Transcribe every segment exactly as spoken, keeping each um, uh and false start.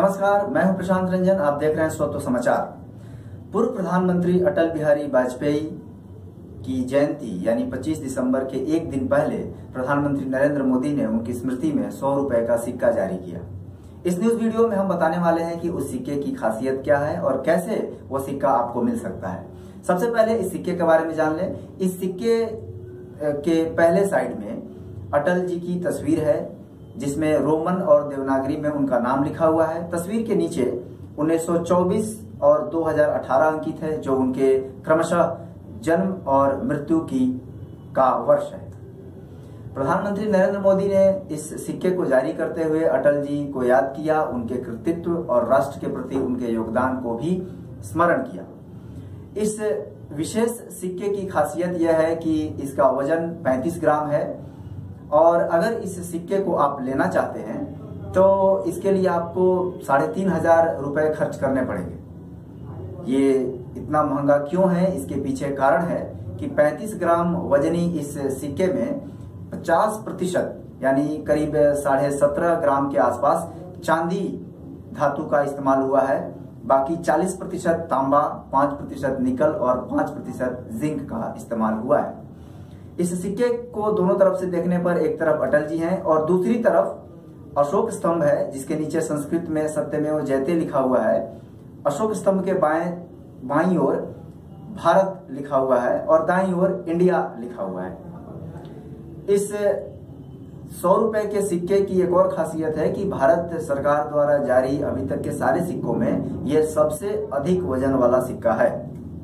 नमस्कार, मैं हूं प्रशांत रंजन। आप देख रहे हैं स्वतः समाचार। पूर्व प्रधानमंत्री अटल बिहारी वाजपेयी की जयंती यानी पच्चीस दिसंबर के एक दिन पहले प्रधानमंत्री नरेंद्र मोदी ने उनकी स्मृति में सौ रुपए का सिक्का जारी किया। इस न्यूज वीडियो में हम बताने वाले हैं कि उस सिक्के की खासियत क्या है और कैसे वो सिक्का आपको मिल सकता है। सबसे पहले इस सिक्के के बारे में जान लें। इस सिक्के के पहले साइड में अटल जी की तस्वीर है, जिसमें रोमन और देवनागरी में उनका नाम लिखा हुआ है। तस्वीर के नीचे उन्नीस सौ चौबीस और दो हज़ार अठारह अंकित है, जो उनके क्रमशः जन्म और मृत्यु की का वर्ष है। प्रधानमंत्री नरेंद्र मोदी ने इस सिक्के को जारी करते हुए अटल जी को याद किया, उनके कृतित्व और राष्ट्र के प्रति उनके योगदान को भी स्मरण किया। इस विशेष सिक्के की खासियत यह है कि इसका वजन पैंतीस ग्राम है और अगर इस सिक्के को आप लेना चाहते हैं तो इसके लिए आपको साढ़े तीन हजार रुपए खर्च करने पड़ेंगे। ये इतना महंगा क्यों है, इसके पीछे कारण है कि पैंतीस ग्राम वजनी इस सिक्के में पचास प्रतिशत यानी करीब साढ़े सत्रह ग्राम के आसपास चांदी धातु का इस्तेमाल हुआ है। बाकी चालीस प्रतिशत तांबा, पांच प्रतिशत निकल और पांच प्रतिशत जिंक का इस्तेमाल हुआ है। इस सिक्के को दोनों तरफ से देखने पर एक तरफ अटल जी हैं और दूसरी तरफ अशोक स्तंभ है, जिसके नीचे संस्कृत में सत्यमेव जयते लिखा हुआ है। अशोक स्तंभ के बाएं बाईं ओर भारत लिखा हुआ है और दाईं ओर इंडिया लिखा हुआ है। इस सौ रुपए के सिक्के की एक और खासियत है कि भारत सरकार द्वारा जारी अभी तक के सारे सिक्कों में यह सबसे अधिक वजन वाला सिक्का है।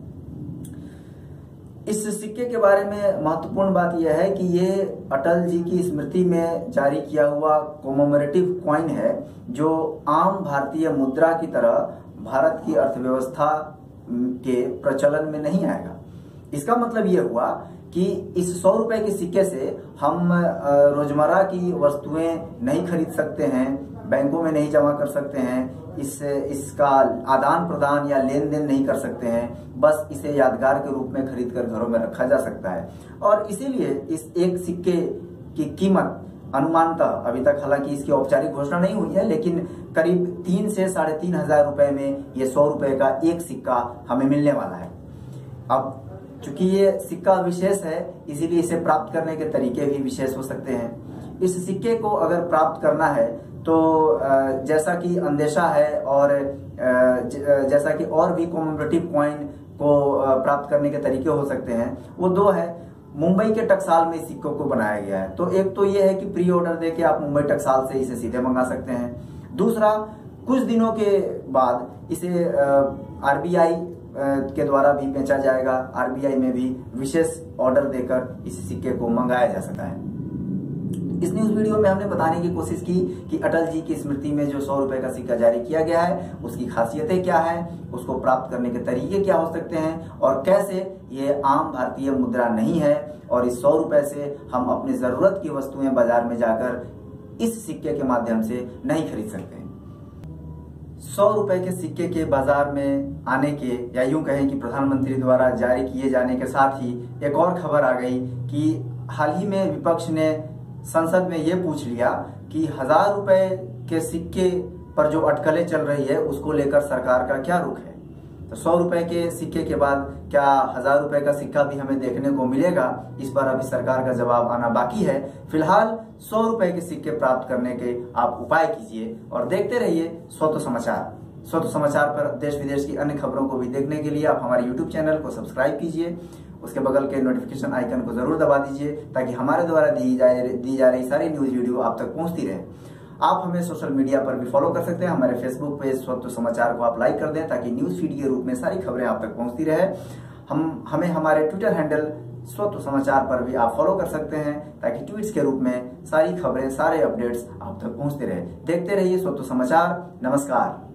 इस सिक्के के बारे में महत्वपूर्ण बात यह है कि ये अटल जी की स्मृति में जारी किया हुआ कोमोमरेटिव कॉइन है, जो आम भारतीय मुद्रा की तरह भारत की अर्थव्यवस्था के प्रचलन में नहीं आएगा। इसका मतलब यह हुआ कि इस सौ रुपए के सिक्के से हम रोजमर्रा की वस्तुएं नहीं खरीद सकते हैं, बैंकों में नहीं जमा कर सकते हैं, इस इसका आदान प्रदान या लेन देन नहीं कर सकते हैं, बस इसे यादगार के रूप में खरीद कर घरों में रखा जा सकता है। और इसीलिए इस एक सिक्के की कीमत अनुमानतः, अभी तक हालांकि इसकी औपचारिक घोषणा नहीं हुई है, लेकिन करीब तीन से साढ़े तीन हजार रुपए में ये सौ रुपए का एक सिक्का हमें मिलने वाला है। अब चूंकि ये सिक्का विशेष है, इसीलिए इसे प्राप्त करने के तरीके भी विशेष हो सकते हैं। इस सिक्के को अगर प्राप्त करना है तो जैसा कि अंदेशा है और जैसा कि और भी कॉमेमोरेटिव कॉइन को प्राप्त करने के तरीके हो सकते हैं, वो दो है। मुंबई के टकसाल में सिक्कों को बनाया गया है, तो एक तो ये है कि प्री ऑर्डर देके आप मुंबई टकसाल से इसे सीधे मंगा सकते हैं। दूसरा, कुछ दिनों के बाद इसे आरबीआई के द्वारा भी बेचा जाएगा। आरबीआई में भी विशेष ऑर्डर देकर इस सिक्के को मंगाया जा सकता है। इस न्यूज वीडियो में हमने बताने की कोशिश की कि अटल जी की स्मृति में जो सौ रुपए का सिक्का जारी किया गया है, उसकी खासियतें क्या है, उसको प्राप्त करने के तरीके क्या हो सकते हैं और कैसे ये आम भारतीय मुद्रा नहीं है और इस सौ रुपए से हम अपनी जरूरत की वस्तुएं बाजार में जाकर इस सिक्के के माध्यम से नहीं खरीद सकते। सौ रुपए के सिक्के के बाजार में आने के या यूं कहें कि प्रधानमंत्री द्वारा जारी किए जाने के साथ ही एक और खबर आ गई कि हाल ही में विपक्ष ने संसद में ये पूछ लिया कि हजार रुपए के सिक्के पर जो अटकलें चल रही है उसको लेकर सरकार का क्या रुख है। तो सौ रुपए के सिक्के के बाद क्या हजार रुपए का सिक्का भी हमें देखने को मिलेगा, इस पर अभी सरकार का जवाब आना बाकी है। फिलहाल सौ रुपए के सिक्के प्राप्त करने के आप उपाय कीजिए और देखते रहिए स्वतः समाचार। स्वतः समाचार पर देश विदेश की अन्य खबरों को भी देखने के लिए आप हमारे यूट्यूब चैनल को सब्सक्राइब कीजिए, उसके बगल के नोटिफिकेशन आइकन को जरूर दबा दीजिए ताकि हमारे द्वारा दी जाए दी जा रही सारी न्यूज वीडियो आप तक पहुंचती रहे। आप हमें सोशल मीडिया पर भी फॉलो कर सकते हैं। हमारे फेसबुक पेज स्वतः समाचार को आप लाइक कर दें ताकि न्यूज फीड के रूप में सारी खबरें आप तक पहुंचती रहे। हम हमें हमारे ट्विटर हैंडल स्वतः समाचार पर भी आप फॉलो कर सकते हैं ताकि ट्वीट्स के रूप में सारी खबरें, सारे अपडेट्स आप तक पहुंचते रहे। देखते रहिए स्वतः समाचार। नमस्कार।